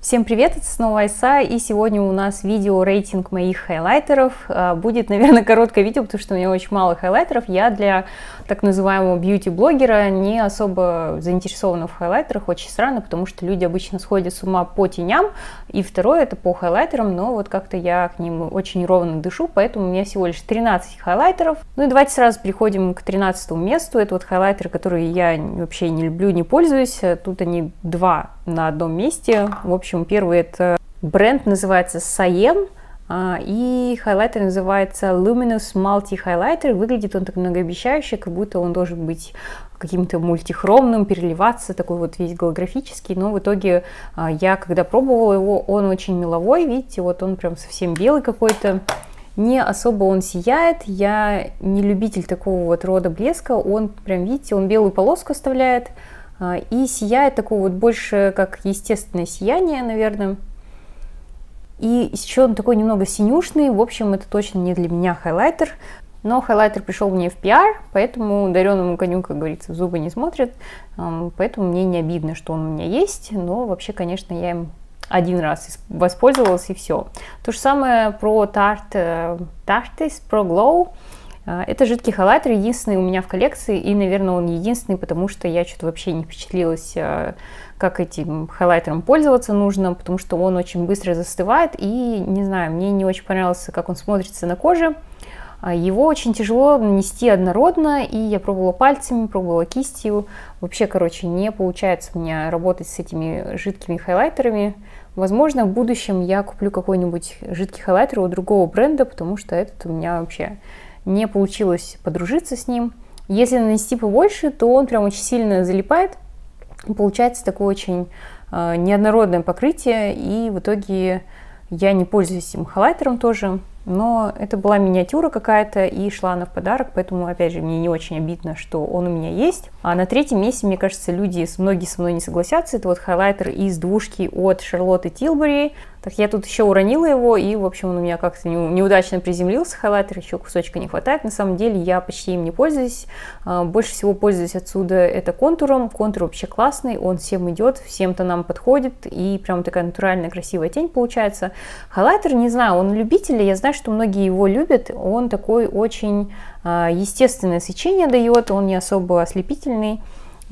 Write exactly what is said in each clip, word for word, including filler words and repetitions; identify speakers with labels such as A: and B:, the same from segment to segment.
A: Всем привет, это снова Айса, и сегодня у нас видео рейтинг моих хайлайтеров. Будет, наверное, короткое видео, потому что у меня очень мало хайлайтеров. Я для так называемого бьюти-блогера не особо заинтересована в хайлайтерах, очень странно, потому что люди обычно сходят с ума по теням, и второе это по хайлайтерам, но вот как-то я к ним очень ровно дышу, поэтому у меня всего лишь тринадцать хайлайтеров. Ну и давайте сразу переходим к тринадцатому месту. Это вот хайлайтеры, которые я вообще не люблю, не пользуюсь. Тут они два на одном месте. В общем, первый это бренд, называется Saiem, и хайлайтер называется Luminous Multi Highlighter. Выглядит он так многообещающе, как будто он должен быть каким-то мультихромным, переливаться, такой вот весь голографический, но в итоге я, когда пробовала его, он очень меловой, видите, вот он прям совсем белый какой-то. Не особо он сияет, я не любитель такого вот рода блеска, он прям, видите, он белую полоску оставляет, и сияет такое вот больше как естественное сияние, наверное. И еще он такой немного синюшный. В общем, это точно не для меня хайлайтер. Но хайлайтер пришел мне в пиар, поэтому дареному коню, как говорится, в зубы не смотрят. Поэтому мне не обидно, что он у меня есть. Но вообще, конечно, я им один раз воспользовалась и все. То же самое про Tarte Tarte's Pro Glow. Это жидкий хайлайтер, единственный у меня в коллекции, и, наверное, он единственный, потому что я что-то вообще не впечатлилась, как этим хайлайтером пользоваться нужно, потому что он очень быстро застывает, и, не знаю, мне не очень понравился, как он смотрится на коже. Его очень тяжело нанести однородно, и я пробовала пальцами, пробовала кистью. Вообще, короче, не получается у меня работать с этими жидкими хайлайтерами. Возможно, в будущем я куплю какой-нибудь жидкий хайлайтер у другого бренда, потому что этот у меня вообще не получилось подружиться с ним. Если нанести побольше, то он прям очень сильно залипает. Получается такое очень э, неоднородное покрытие, и в итоге я не пользуюсь этим хайлайтером тоже. Но это была миниатюра какая-то и шла она в подарок, поэтому, опять же, мне не очень обидно, что он у меня есть. А на третьем месте, мне кажется, люди, многие со мной не согласятся. Это вот хайлайтер из двушки от Charlotte Tilbury. Так я тут еще уронила его, и, в общем, он у меня как-то неудачно приземлился, хайлайтер, еще кусочка не хватает. На самом деле я почти им не пользуюсь. Больше всего пользуюсь отсюда это контуром. Контур вообще классный, он всем идет, всем тонам подходит, и прям такая натуральная красивая тень получается. Хайлайтер, не знаю, он любитель, я знаю, что многие его любят. Он такой очень естественное свечение дает, он не особо ослепительный,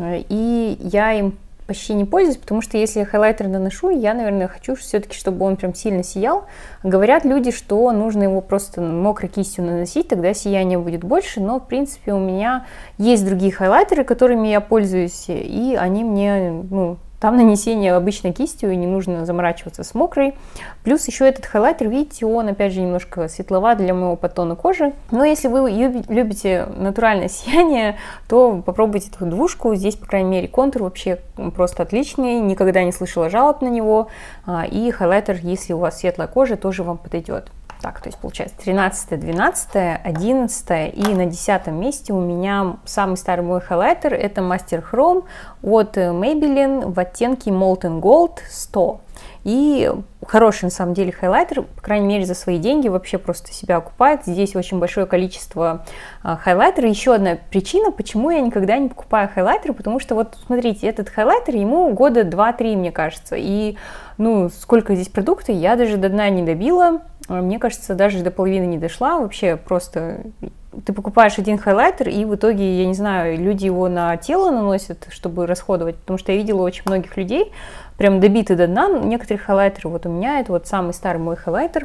A: и я им почти не пользуюсь, потому что если я хайлайтер наношу, я, наверное, хочу все-таки, чтобы он прям сильно сиял. Говорят люди, что нужно его просто мокрой кистью наносить, тогда сияние будет больше, но, в принципе, у меня есть другие хайлайтеры, которыми я пользуюсь, и они мне, ну, там нанесение обычно кистью, и не нужно заморачиваться с мокрой. Плюс еще этот хайлайтер, видите, он опять же немножко светловат для моего подтона кожи. Но если вы любите натуральное сияние, то попробуйте эту двушку. Здесь, по крайней мере, контур вообще просто отличный. Никогда не слышала жалоб на него. И хайлайтер, если у вас светлая кожа, тоже вам подойдет. Так, то есть получается тринадцатое, двенадцатое, одиннадцатое, и на десятом месте у меня самый старый мой хайлайтер, это Master Chrome от Maybelline в оттенке Molten Gold сто. И хороший на самом деле хайлайтер, по крайней мере за свои деньги, вообще просто себя окупает. Здесь очень большое количество а, хайлайтера. Еще одна причина, почему я никогда не покупаю хайлайтер, потому что вот смотрите, этот хайлайтер, ему года два-три, мне кажется. И ну сколько здесь продуктов, я даже до дна не добила. Мне кажется, даже до половины не дошла. Вообще просто ты покупаешь один хайлайтер, и в итоге, я не знаю, люди его на тело наносят, чтобы расходовать, потому что я видела очень многих людей, прям добиты до дна. Некоторые хайлайтеры, вот у меня, это вот самый старый мой хайлайтер,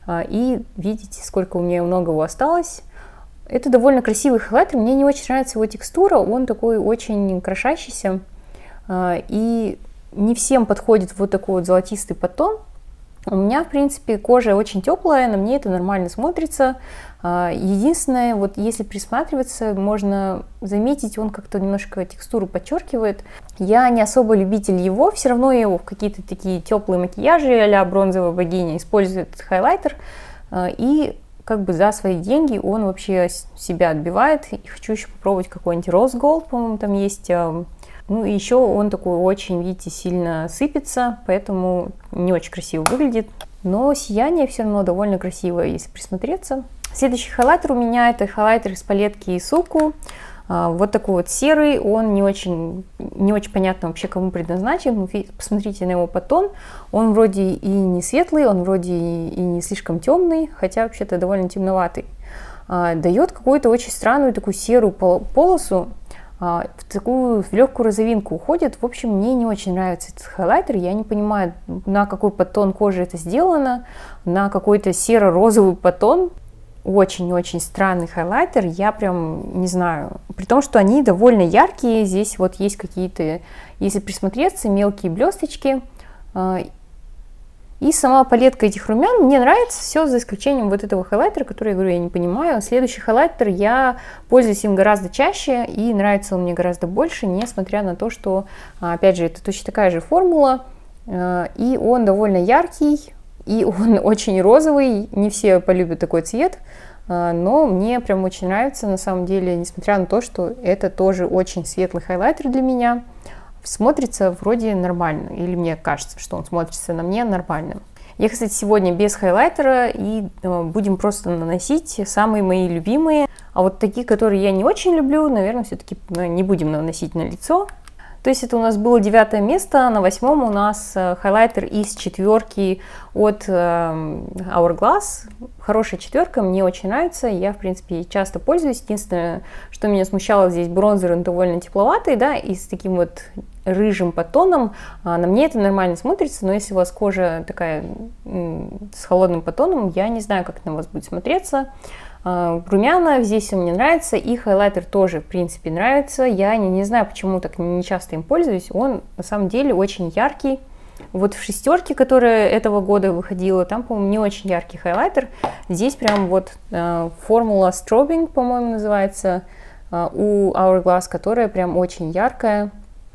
A: и видите, сколько у меня много его осталось. Это довольно красивый хайлайтер, мне не очень нравится его текстура, он такой очень крошащийся, и не всем подходит вот такой вот золотистый подтон. У меня, в принципе, кожа очень теплая, на мне это нормально смотрится. Единственное, вот если присматриваться, можно заметить, он как-то немножко текстуру подчеркивает. Я не особо любитель его, все равно я его в какие-то такие теплые макияжи а-ля бронзовая богиня использую этот хайлайтер. И как бы за свои деньги он вообще себя отбивает. И хочу еще попробовать какой-нибудь Rose Gold, по-моему, там есть. Ну и еще он такой очень, видите, сильно сыпется, поэтому не очень красиво выглядит. Но сияние все равно довольно красивое, если присмотреться. Следующий хайлайтер у меня это хайлайтер из палетки Isuku. Вот такой вот серый, он не очень, не очень понятно вообще, кому предназначен. Посмотрите на его подтон, он вроде и не светлый, он вроде и не слишком темный, хотя вообще-то довольно темноватый. Дает какую-то очень странную такую серую полосу, в такую в легкую розовинку уходит. В общем, мне не очень нравится этот хайлайтер, я не понимаю, на какой подтон кожи это сделано, на какой-то серо-розовый подтон. Очень-очень странный хайлайтер, я прям не знаю. При том, что они довольно яркие, здесь вот есть какие-то, если присмотреться, мелкие блесточки. И сама палетка этих румян мне нравится, все за исключением вот этого хайлайтера, который, я говорю, я не понимаю. Следующий хайлайтер, я пользуюсь им гораздо чаще, и нравится он мне гораздо больше, несмотря на то, что, опять же, это точно такая же формула, и он довольно яркий, и он очень розовый, не все полюбят такой цвет, но мне прям очень нравится, на самом деле, несмотря на то, что это тоже очень светлый хайлайтер для меня, смотрится вроде нормально, или мне кажется, что он смотрится на мне нормально. Я, кстати, сегодня без хайлайтера, и будем просто наносить самые мои любимые, а вот такие, которые я не очень люблю, наверное, все-таки не будем наносить на лицо. То есть это у нас было девятое место, на восьмом у нас хайлайтер из четверки от Hourglass. Хорошая четверка, мне очень нравится, я, в принципе, часто пользуюсь. Единственное, что меня смущало, здесь бронзер, он довольно тепловатый, да, и с таким вот рыжим подтоном. На мне это нормально смотрится, но если у вас кожа такая с холодным подтоном, я не знаю, как это на вас будет смотреться. Румяна здесь мне нравится, и хайлайтер тоже, в принципе, нравится. Я не, не знаю, почему так не часто им пользуюсь. Он, на самом деле, очень яркий. Вот в шестерке, которая этого года выходила, там, по-моему, не очень яркий хайлайтер. Здесь прям вот э, формула Strobing, по-моему, называется, э, у Hourglass, которая прям очень яркая.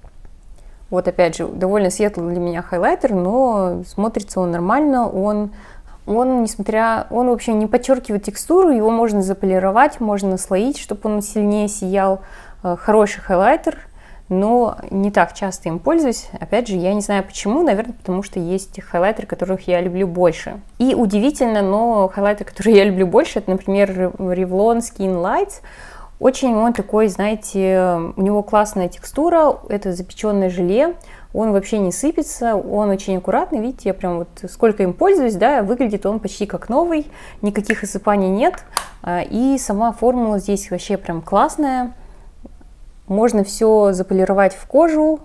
A: Вот, опять же, довольно светлый для меня хайлайтер, но смотрится он нормально, он... Он, несмотря, он вообще не подчеркивает текстуру, его можно заполировать, можно наслоить, чтобы он сильнее сиял. Хороший хайлайтер, но не так часто им пользуюсь. Опять же, я не знаю почему, наверное, потому что есть хайлайтеры, которых я люблю больше. И удивительно, но хайлайтер, который я люблю больше, это, например, Revlon Skin Lights. Очень он такой, знаете, у него классная текстура, это запеченное желе. Он вообще не сыпется, он очень аккуратный, видите, я прям вот сколько им пользуюсь, да, выглядит он почти как новый, никаких осыпаний нет, и сама формула здесь вообще прям классная, можно все заполировать в кожу,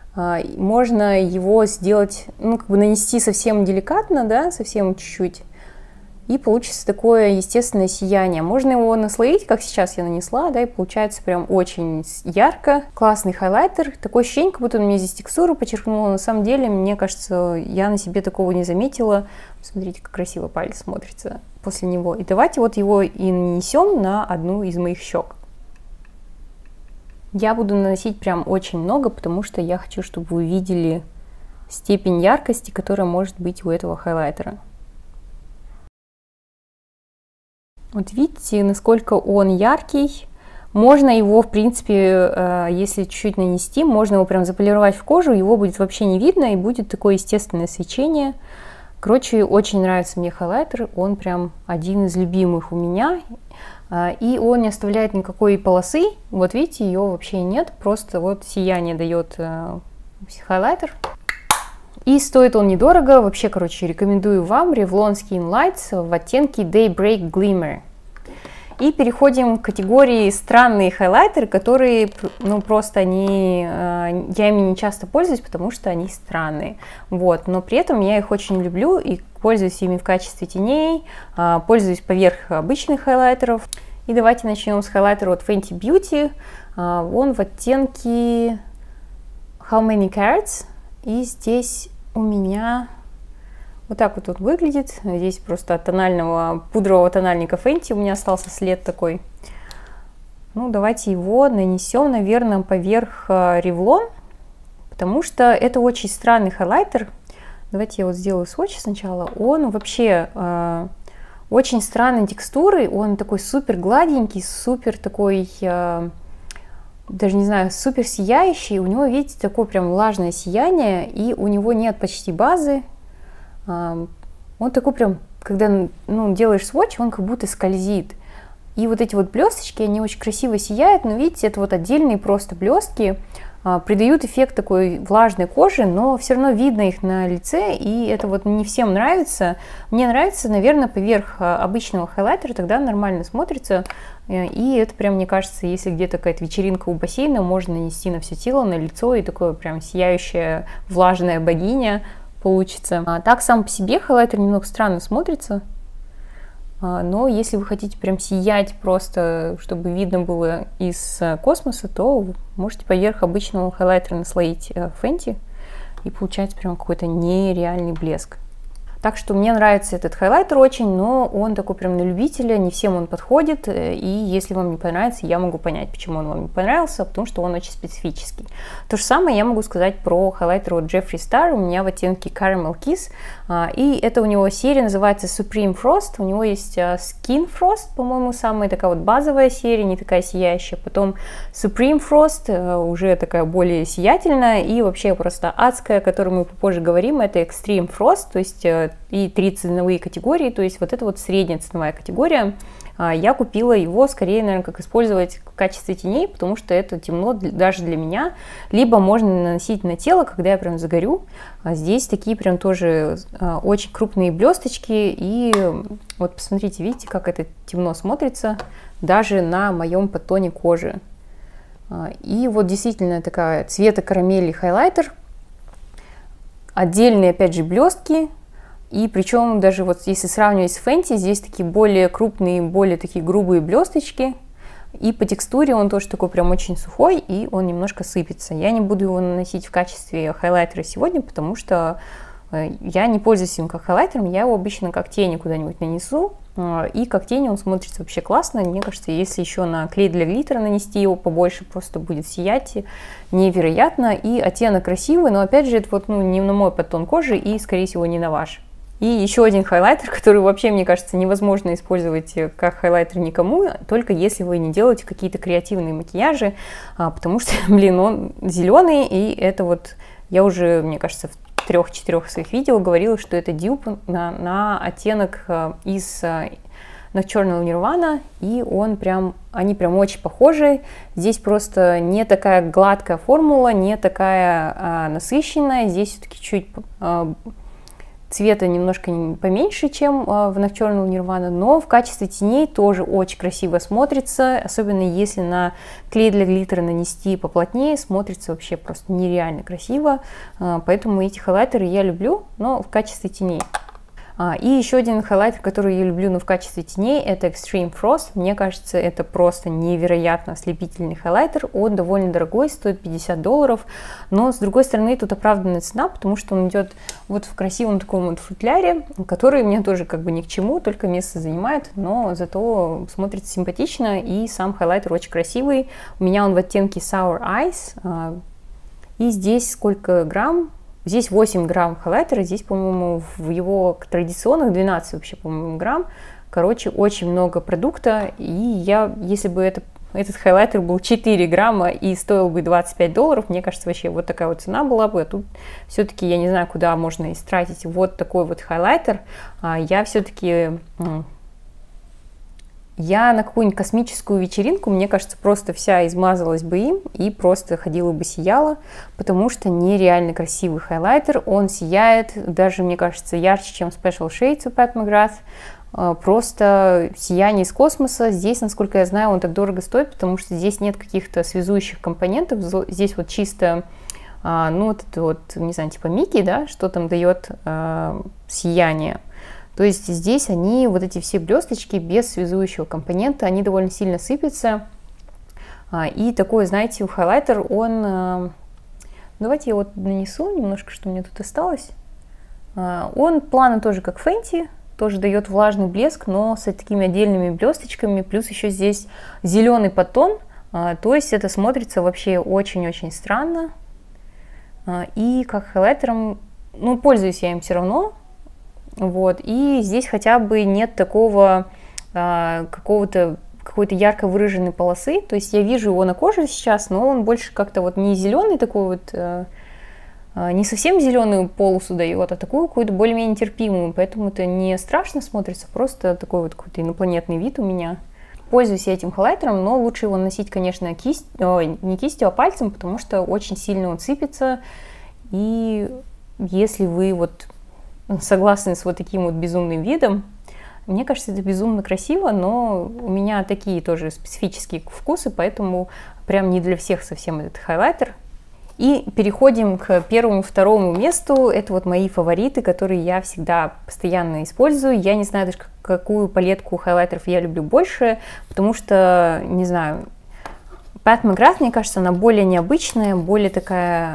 A: можно его сделать, ну, как бы нанести совсем деликатно, да, совсем чуть-чуть, и получится такое естественное сияние. Можно его наслоить, как сейчас я нанесла, да, и получается прям очень ярко. Классный хайлайтер. Такое ощущение, как будто он мне здесь текстуру подчеркнул. На самом деле, мне кажется, я на себе такого не заметила. Смотрите, как красиво палец смотрится после него. И давайте вот его и нанесем на одну из моих щек. Я буду наносить прям очень много, потому что я хочу, чтобы вы увидели степень яркости, которая может быть у этого хайлайтера. Вот видите, насколько он яркий. Можно его, в принципе, если чуть-чуть нанести, можно его прям заполировать в кожу, его будет вообще не видно, и будет такое естественное свечение. Короче, очень нравится мне хайлайтер, он прям один из любимых у меня. И он не оставляет никакой полосы. Вот видите, ее вообще нет, просто вот сияние дает хайлайтер. И стоит он недорого, вообще, короче, рекомендую вам Revlon Skin Lights в оттенке Daybreak Glimmer. И переходим к категории странные хайлайтеры, которые, ну, просто они, я ими не часто пользуюсь, потому что они странные. Вот, но при этом я их очень люблю и пользуюсь ими в качестве теней, пользуюсь поверх обычных хайлайтеров. И давайте начнем с хайлайтера от Fenty Beauty. Он в оттенке How Many Carats. И здесь у меня вот так вот он выглядит. Здесь просто от тонального пудрового тональника Fenty у меня остался след такой. Ну, давайте его нанесем, наверное, поверх Revlon, потому что это очень странный хайлайтер. Давайте я вот сделаю свотч сначала. Он вообще э, очень странной текстуры. Он такой супер гладенький, супер такой... Э, даже не знаю, супер сияющий, у него, видите, такое прям влажное сияние, и у него нет почти базы, он такой прям, когда, ну, делаешь свотч, он как будто скользит, И вот эти вот блесточки, они очень красиво сияют, но видите, это вот отдельные просто блестки, придают эффект такой влажной кожи, но все равно видно их на лице, и это вот не всем нравится. Мне нравится, наверное, поверх обычного хайлайтера, тогда нормально смотрится, и это прям, мне кажется, если где-то какая-то вечеринка у бассейна, можно нанести на все тело, на лицо, и такое прям сияющая влажная богиня получится. А так сам по себе хайлайтер немного странно смотрится. Но если вы хотите прям сиять просто, чтобы видно было из космоса, то можете поверх обычного хайлайтера наслоить Fenty, и получается прям какой-то нереальный блеск. Так что мне нравится этот хайлайтер очень, но он такой прям на любителя, не всем он подходит, и если вам не понравится, я могу понять, почему он вам не понравился, потому что он очень специфический. То же самое я могу сказать про хайлайтер от Jeffree Star, у меня в оттенке Caramel Kiss, и это у него серия называется Supreme Frost, у него есть Skin Frost, по-моему, самая такая вот базовая серия, не такая сияющая, потом Supreme Frost, уже такая более сиятельная, и вообще просто адская, о которой мы попозже говорим, это Extreme Frost, то есть и три ценовые категории, то есть вот это вот средняя ценовая категория. Я купила его скорее, наверное, как использовать в качестве теней, потому что это темно даже для меня. Либо можно наносить на тело, когда я прям загорю. А здесь такие прям тоже очень крупные блесточки. И вот посмотрите, видите, как это темно смотрится даже на моем подтоне кожи. И вот действительно такая цвета карамели хайлайтер. Отдельные, опять же, блестки. И причем даже вот если сравнивать с Fenty, здесь такие более крупные, более такие грубые блесточки. И по текстуре он тоже такой прям очень сухой, и он немножко сыпется. Я не буду его наносить в качестве хайлайтера сегодня, потому что я не пользуюсь им как хайлайтером, я его обычно как тени куда-нибудь нанесу. И как тень он смотрится вообще классно. Мне кажется, если еще на клей для глиттера нанести его побольше, просто будет сиять невероятно. И оттенок красивый, но опять же, это вот ну, не на мой подтон кожи и, скорее всего, не на ваш. И еще один хайлайтер, который вообще, мне кажется, невозможно использовать как хайлайтер никому, только если вы не делаете какие-то креативные макияжи, потому что, блин, он зеленый, и это вот, я уже, мне кажется, в трех-четырех своих видео говорила, что это дюп на, на оттенок из Nocturnal Nirvana, и он прям, они прям очень похожи. Здесь просто не такая гладкая формула, не такая а, насыщенная, здесь все-таки чуть... А, цвета немножко поменьше, чем в Nocturnal Nirvana, но в качестве теней тоже очень красиво смотрится, особенно если на клей для глиттера нанести поплотнее, смотрится вообще просто нереально красиво, поэтому эти хайлайтеры я люблю, но в качестве теней. И еще один хайлайтер, который я люблю, но в качестве теней, это Extreme Frost. Мне кажется, это просто невероятно ослепительный хайлайтер. Он довольно дорогой, стоит пятьдесят долларов. Но, с другой стороны, тут оправданная цена, потому что он идет вот в красивом таком вот футляре, который мне тоже как бы ни к чему, только место занимает, но зато смотрится симпатично, и сам хайлайтер очень красивый. У меня он в оттенке Sour Eyes. И здесь сколько грамм? Здесь восемь грамм хайлайтера, здесь, по-моему, в его традиционных двенадцать вообще, по-моему, грамм. Короче, очень много продукта, и я, если бы это, этот хайлайтер был четыре грамма и стоил бы двадцать пять долларов, мне кажется, вообще вот такая вот цена была бы. А тут все-таки я не знаю, куда можно истратить вот такой вот хайлайтер. Я все-таки... Я на какую-нибудь космическую вечеринку, мне кажется, просто вся измазалась бы им и просто ходила бы сияла, потому что нереально красивый хайлайтер, он сияет, даже, мне кажется, ярче, чем Special Shades у Pat McGrath, просто сияние из космоса. Здесь, насколько я знаю, он так дорого стоит, потому что здесь нет каких-то связующих компонентов, здесь вот чисто, ну, вот это вот, не знаю, типа Микки, да, что там дает э, сияние. То есть здесь они, вот эти все блесточки без связующего компонента, они довольно сильно сыпятся. И такой, знаете, хайлайтер, он... Давайте я вот нанесу немножко, что у меня тут осталось. Он плавно тоже как Fenty, тоже дает влажный блеск, но с такими отдельными блесточками. Плюс еще здесь зеленый подтон, то есть это смотрится вообще очень-очень странно. И как хайлайтером, ну, пользуюсь я им все равно. Вот, и здесь хотя бы нет такого а, какого-то какой-то ярко выраженной полосы, то есть я вижу его на коже сейчас, но он больше как-то вот не зеленый такой вот, а, а, не совсем зеленую полосу дает, а такую какую-то более-менее терпимую, поэтому это не страшно смотрится, просто такой вот какой-то инопланетный вид у меня. Пользуюсь я этим хайлайтером, но лучше его носить, конечно, кисть, ой, не кистью, а пальцем, потому что очень сильно он сыпется. И если вы вот согласны с вот таким вот безумным видом, мне кажется, это безумно красиво, но у меня такие тоже специфические вкусы, поэтому прям не для всех совсем этот хайлайтер. И переходим к первому, второму месту. Это вот мои фавориты, которые я всегда постоянно использую. Я не знаю даже, какую палетку хайлайтеров я люблю больше, потому что, не знаю, Pat McGrath, мне кажется, она более необычная, более такая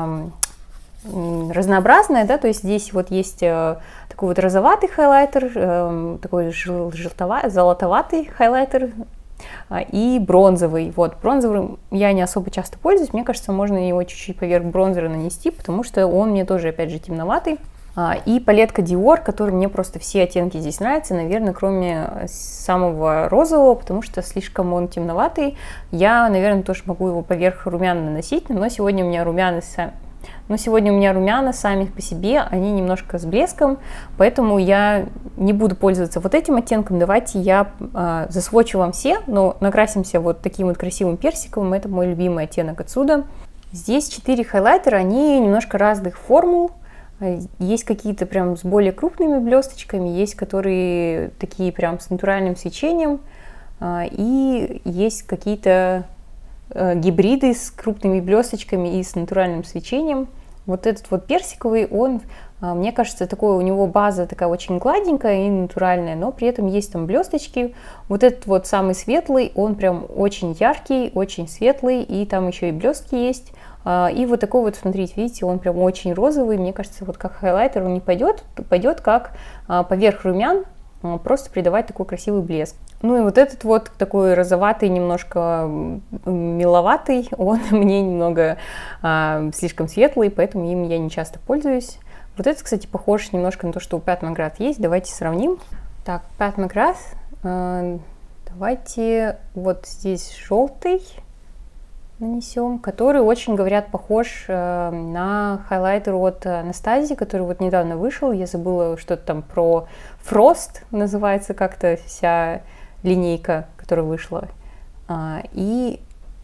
A: эм, разнообразная, да, то есть здесь вот есть э, такой вот розоватый хайлайтер, э, такой жел желтоватый, золотоватый хайлайтер, и бронзовый. Вот, бронзовый я не особо часто пользуюсь, мне кажется, можно его чуть-чуть поверх бронзера нанести, потому что он мне тоже, опять же, темноватый. И палетка Dior, которой мне просто все оттенки здесь нравятся, наверное, кроме самого розового, потому что слишком он темноватый. Я, наверное, тоже могу его поверх румян наносить, но сегодня у меня румяна Но сегодня у меня румяна сами по себе, они немножко с блеском, поэтому я не буду пользоваться вот этим оттенком. Давайте я э, засвочу вам все, но накрасимся вот таким вот красивым персиковым. Это мой любимый оттенок отсюда. Здесь четыре хайлайтера, они немножко разных формул. Есть какие-то прям с более крупными блесточками, есть которые такие прям с натуральным свечением, э, и есть какие-то гибриды с крупными блесточками и с натуральным свечением. Вот этот вот персиковый, он, мне кажется, такой, у него база такая очень гладенькая и натуральная, но при этом есть там блесточки. Вот этот вот самый светлый, он прям очень яркий, очень светлый, и там еще и блестки есть. И вот такой вот, смотрите, видите, он прям очень розовый. Мне кажется, вот как хайлайтер он не пойдет, пойдет как поверх румян, просто придавать такой красивый блеск. Ну и вот этот вот такой розоватый, немножко миловатый, он мне немного а, слишком светлый, поэтому им я не часто пользуюсь. Вот этот, кстати, похож немножко на то, что у Pat McGrath есть. Давайте сравним. Так, Pat McGrath. А, давайте вот здесь желтый нанесем, который очень, говорят, похож а, на хайлайтер от Anastasia, который вот недавно вышел. Я забыла что-то там про Frost, называется как-то вся линейка, которая вышла. А, и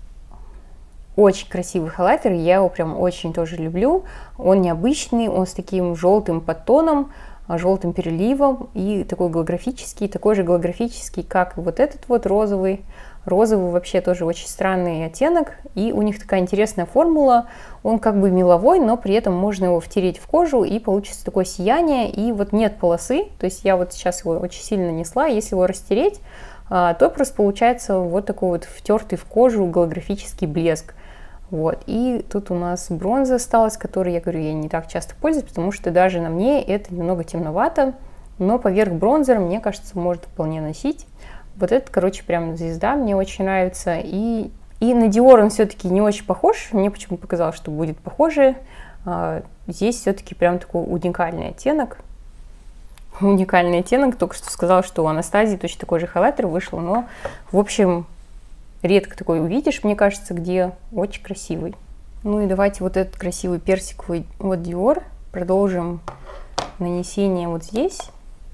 A: очень красивый хайлайтер, я его прям очень тоже люблю. Он необычный, он с таким желтым подтоном, желтым переливом и такой голографический, такой же голографический, как и вот этот вот розовый. Розовый вообще тоже очень странный оттенок, и у них такая интересная формула. Он как бы меловой, но при этом можно его втереть в кожу, и получится такое сияние, и вот нет полосы. То есть я вот сейчас его очень сильно нанесла, если его растереть, то просто получается вот такой вот втертый в кожу голографический блеск. Вот. И тут у нас бронза осталась, которой, я говорю, я не так часто пользуюсь, потому что даже на мне это немного темновато, но поверх бронзера, мне кажется, может вполне носить. Вот этот, короче, прям звезда, мне очень нравится. И, и на Dior он все-таки не очень похож, мне почему-то показалось, что будет похоже. А, здесь все-таки прям такой уникальный оттенок. Уникальный оттенок, только что сказала, что у Анастазии точно такой же хайлайтер вышел, но, в общем, редко такой увидишь, мне кажется, где очень красивый. Ну и давайте вот этот красивый персиковый от Dior продолжим нанесение вот здесь.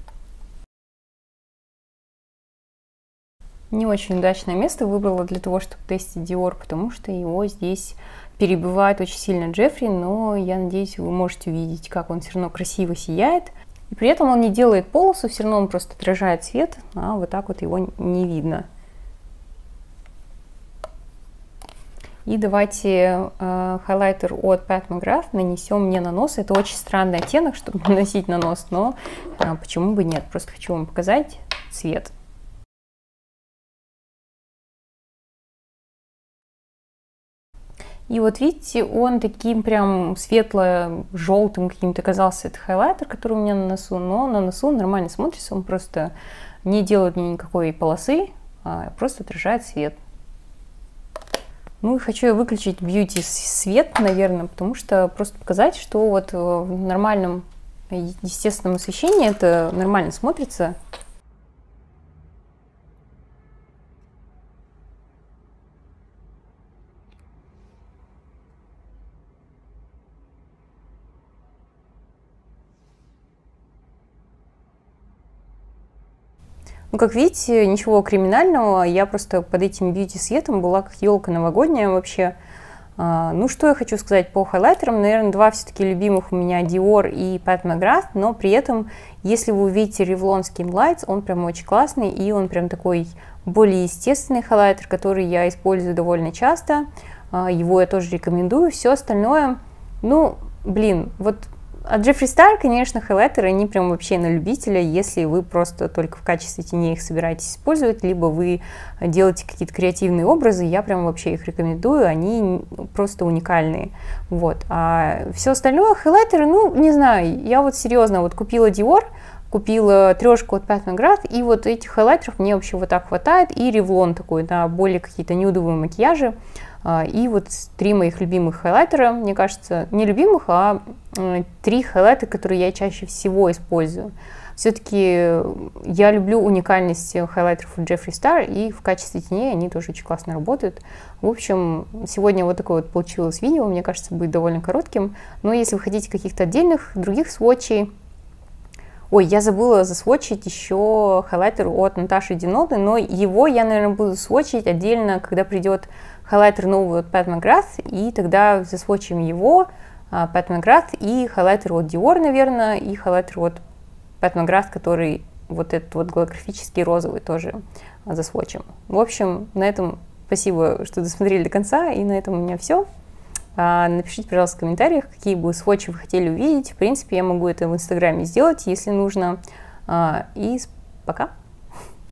A: Не очень удачное место выбрала для того, чтобы тестить Dior, потому что его здесь перебивает очень сильно Джеффри, но я надеюсь, вы можете увидеть, как он все равно красиво сияет. И при этом он не делает полосу, все равно он просто отражает свет, а вот так вот его не видно. И давайте э, хайлайтер от Pat McGrath нанесем мне на нос. Это очень странный оттенок, чтобы наносить на нос, но э, почему бы нет? Просто хочу вам показать цвет. И вот видите, он таким прям светло-желтым каким-то казался, этот хайлайтер, который у меня на носу, но на носу нормально смотрится, он просто не делает мне никакой полосы, а просто отражает свет. Ну и хочу я выключить бьюти свет, наверное, потому что просто показать, что вот в нормальном естественном освещении это нормально смотрится. Ну, как видите, ничего криминального, я просто под этим бьюти-светом была как елка новогодняя вообще. Ну, что я хочу сказать по хайлайтерам. Наверное, два все-таки любимых у меня Dior и Pat McGrath, но при этом, если вы увидите Revlon Skin Lights, он прям очень классный, и он прям такой более естественный хайлайтер, который я использую довольно часто. Его я тоже рекомендую. Все остальное, ну, блин, вот от Jeffree Star, конечно, хайлайтеры, они прям вообще на любителя, если вы просто только в качестве теней их собираетесь использовать, либо вы делаете какие-то креативные образы, я прям вообще их рекомендую, они просто уникальные. Вот. А все остальное, хайлайтеры, ну, не знаю, я вот серьезно вот купила Dior, купила трешку от Pat McGrath, и вот этих хайлайтеров мне вообще вот так хватает, и Revlon такой на более какие-то нюдовые макияжи. И вот три моих любимых хайлайтера, мне кажется, не любимых, а три хайлайтера, которые я чаще всего использую. Все-таки я люблю уникальность хайлайтеров у Jeffree Star, и в качестве теней они тоже очень классно работают. В общем, сегодня вот такое вот получилось видео, мне кажется, будет довольно коротким. Но если вы хотите каких-то отдельных других сводчей... Ой, я забыла засводчить еще хайлайтер от Наташи Диноды, но его я, наверное, буду сводчить отдельно, когда придет хайлайтер новый от Pat McGrath, и тогда засводчим его, Pat McGrath, и хайлайтер от Dior, наверное, и хайлайтер от Pat McGrath, который вот этот вот голографический розовый тоже засводчим. В общем, на этом спасибо, что досмотрели до конца, и на этом у меня все. Напишите, пожалуйста, в комментариях, какие бы сводчи вы хотели увидеть. В принципе, я могу это в Инстаграме сделать, если нужно. И пока!